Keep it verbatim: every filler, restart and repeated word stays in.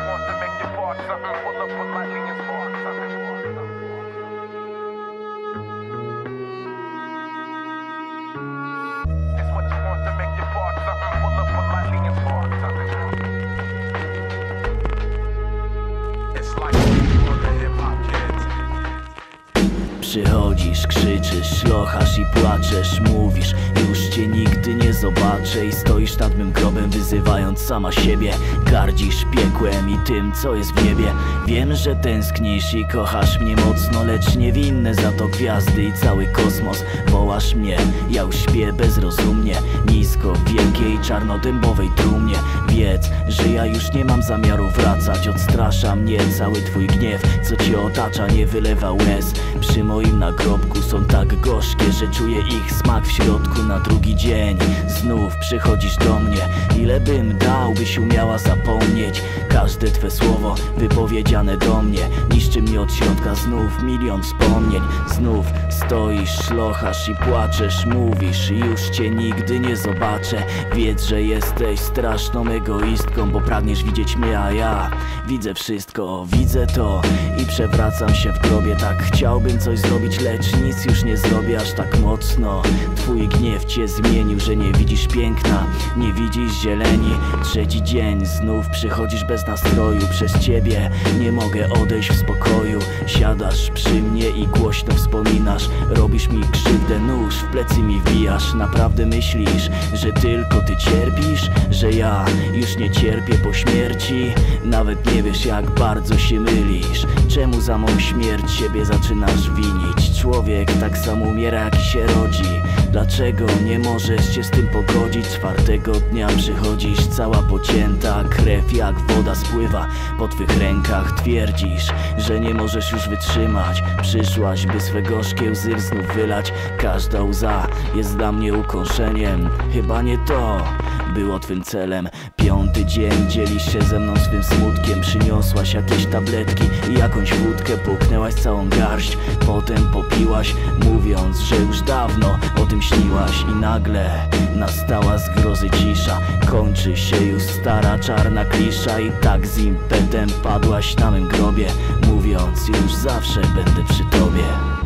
want to make your part something. Pull up politely and spark something. It's what you want to make your part something. Pull up politely and spark something. It's like for the hip-hop kids. Przychodzisz, krzyczysz, szlochasz i płaczesz. Mówisz, już cię nigdy nie zobaczę. I stoisz nad mym grobem, wyzywając sama siebie. Gardzisz piekłem i tym, co jest w niebie. Wiem, że tęsknisz i kochasz mnie mocno, lecz niewinne za to gwiazdy i cały kosmos. Wołasz mnie, ja już śpię bezrozumnie, nisko w wielkiej czarnodębowej trumnie. Wiedz, że ja już nie mam zamiaru wracać. Odstrasza mnie cały twój gniew, co cię otacza, nie wylewa łez. Przy moim nagrobku są tak gorzkie, że czuję ich smak w środku. Na drugi dzień znów przychodzisz do mnie. Ile bym dał, byś umiała zapomnieć każde twe słowo wypowiedziane do mnie. Niszczy mnie od środka znów milion wspomnień. Znów stoisz, szlochasz i płaczesz. Mówisz, już cię nigdy nie zobaczę. Wiedz, że jesteś straszną egoistką, bo pragniesz widzieć mnie, a ja widzę wszystko, widzę to i przewracam się w grobie. Tak chciałbym coś zrobić, lecz nic już nie zrobię aż tak mocno. Twój gniew cię zmienił, że nie widzisz piękna, nie widzisz zieleni. Trzeci dzień znów przychodzisz bez nastroju. Przez ciebie nie mogę odejść w spokoju. Siadasz przy mnie i głośno wspominasz. Robisz mi krzywdę, nóż w plecy mi wbijasz. Naprawdę myślisz, że tylko ty cierpisz? Że ja już nie cierpię po śmierci? Nawet nie wiesz, jak bardzo się mylisz. Czemu za mą śmierć siebie zaczynasz winić? Człowiek tak samo umiera, jak się rodzi. Dlaczego nie możesz się z tym pogodzić? Czwartego dnia przychodzisz cała pocięta. Krew jak woda spływa po twych rękach. Twierdzisz, że nie możesz już wytrzymać. Przyszłaś, by swe gorzkie łzy znów wylać. Każda łza jest dla mnie ukąszeniem. Chyba nie to było twym celem. Piąty dzień dzielisz się ze mną swym smutkiem. Przyniosłaś jakieś tabletki i jakąś wódkę. Połknęłaś całą garść, potem popiłaś, mówiąc, że już dawno o tym śniłaś. I nagle nastała z grozy cisza. Kończy się już stara czarna klisza. I tak z impetem padłaś na mym grobie, mówiąc, już zawsze będę przy tobie.